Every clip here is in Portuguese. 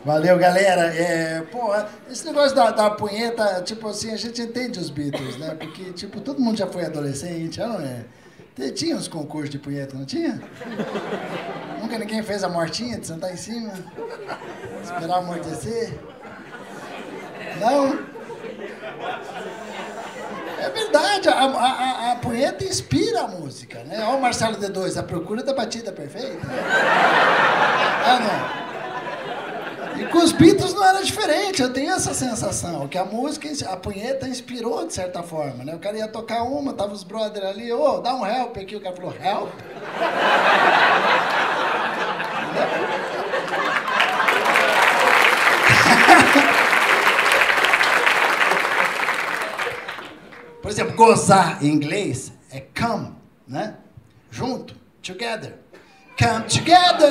Valeu, galera. Pô, esse negócio da punheta, tipo assim, a gente entende os Beatles, né? Porque, tipo, todo mundo já foi adolescente, já não é? Tinha uns concursos de punheta, não tinha? Nunca ninguém fez a mortinha de sentar em cima? Esperar amortecer? Não? É verdade, a punheta inspira a música, né? Olha o Marcelo D2, a procura da batida perfeita. Ah, não. E com os Beatles não era diferente, eu tenho essa sensação, que a música, a punheta inspirou de certa forma, né? O cara ia tocar uma, tava os brothers ali, dá um help aqui, o cara falou, help? Por exemplo, gozar em inglês é come, né? Junto, together. Come together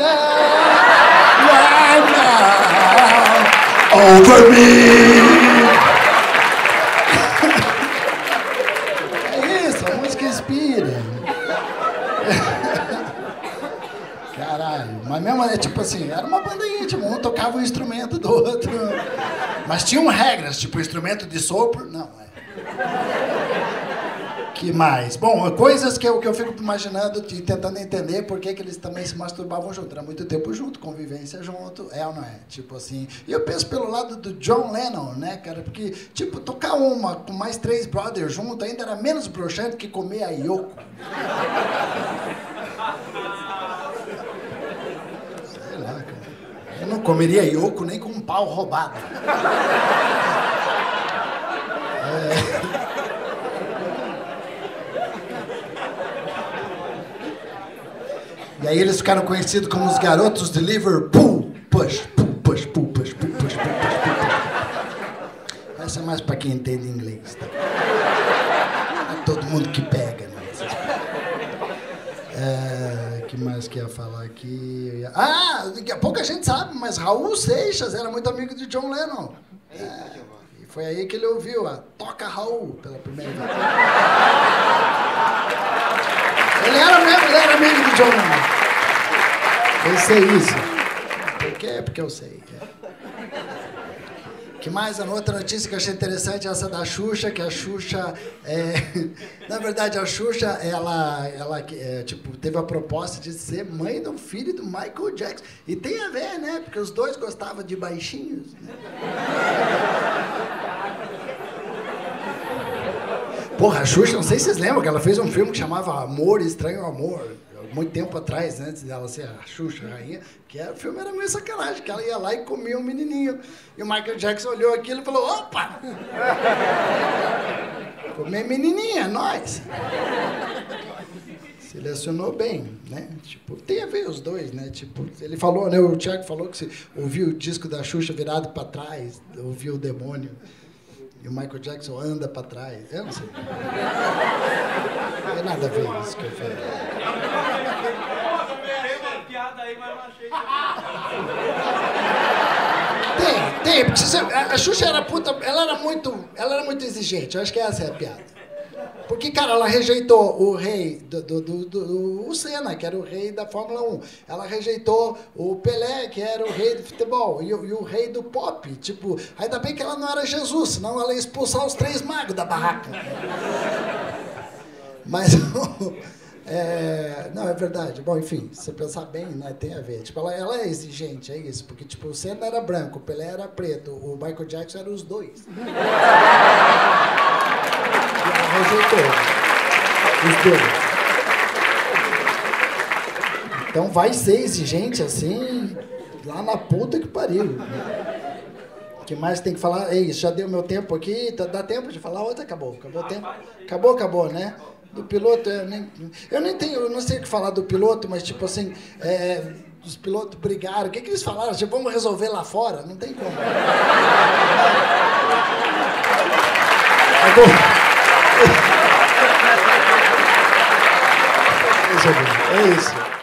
right now over me. É isso, a música inspira. Caralho, mas mesmo, tipo assim, era uma banda íntima, um tocava o instrumento do outro. Mas tinham regras, tipo instrumento de sopro, não, Que mais? Bom, coisas que eu fico imaginando e tentando entender por que eles também se masturbavam junto. Era muito tempo junto, convivência junto, ou não é? Tipo assim. E eu penso pelo lado do John Lennon, né, cara? Porque, tipo, tocar uma com mais 3 brothers junto ainda era menos broxante que comer a Yoko. Sei lá, cara. Eu não comeria Yoko nem com um pau roubado. E aí eles ficaram conhecidos como os garotos de Liverpool. Push, push, push, push, push, push, push, push. Essa é mais pra quem entende inglês, tá? É todo mundo que pega, né? Que mais que ia falar aqui? Daqui a pouco a gente sabe, mas Raul Seixas era muito amigo de John Lennon. E foi aí que ele ouviu a Toca Raul pela primeira vez. Ele era amigo do John Lennon. Eu sei isso. Por quê? Porque eu sei. Que mais? A outra notícia que eu achei interessante é essa da Xuxa, que a Xuxa... Na verdade, a Xuxa, ela tipo, teve a proposta de ser mãe do filho do Michael Jackson. E tem a ver, né? Porque os dois gostavam de baixinhos. Né? Porra, a Xuxa, não sei se vocês lembram, que ela fez um filme que chamava Amor, Estranho Amor, muito tempo atrás, né, antes dela ser a Xuxa, a rainha, que o filme era meio sacanagem, que ela ia lá e comia um menininho. E o Michael Jackson olhou aquilo e falou, opa! Comer menininha, nós! Selecionou bem, né? Tipo, tem a ver os dois, né? Tipo, ele falou, né, o Thiago falou que você ouviu o disco da Xuxa virado para trás, ouviu o demônio. E o Michael Jackson anda pra trás. Eu não sei. Não tem nada a ver isso que eu falei. Tem uma piada aí, mas eu não achei. Tem, porque a Xuxa era puta, ela era muito exigente. Eu acho que essa é a piada. Porque, cara, ela rejeitou o rei o Senna, que era o rei da Fórmula 1. Ela rejeitou o Pelé, que era o rei do futebol. E o rei do pop. Tipo, ainda bem que ela não era Jesus, senão ela ia expulsar os 3 magos da barraca. Mas, não, é verdade. Bom, enfim, se você pensar bem, né, tem a ver. Tipo, ela é exigente, é isso. Porque, tipo, o Senna era branco, o Pelé era preto, o Michael Jackson era os dois. Rejeitou os dois. Então vai ser exigente assim, lá na puta que pariu. O que mais tem que falar? É isso, já deu meu tempo aqui, dá tempo de falar outra? Acabou o tempo? Acabou, né? Do piloto, eu não sei o que falar do piloto, mas tipo assim, os pilotos brigaram, o que eles falaram? Tipo, vamos resolver lá fora? Não tem como. Acabou. É isso.